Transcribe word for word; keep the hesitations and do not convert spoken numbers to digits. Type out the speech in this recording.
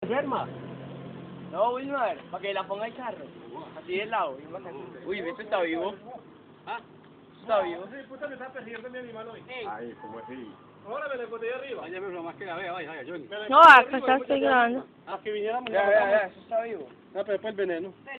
Yerma. No, Wilmar, para que la ponga el carro. Así de lado. Uy, ¿esto está vivo? ¿Ah? ¿Está vivo? Sí, puta, me está persiguiendo mi animal hoy. Ay, ¿cómo así? Ahora me la encontré arriba. Vaya, pero más que la vea, vaya, vaya, Johnny. No, acá ya estoy grabando. A que viniéramos. Ya, ya, ya, eso está vivo. Ah, pero después el veneno.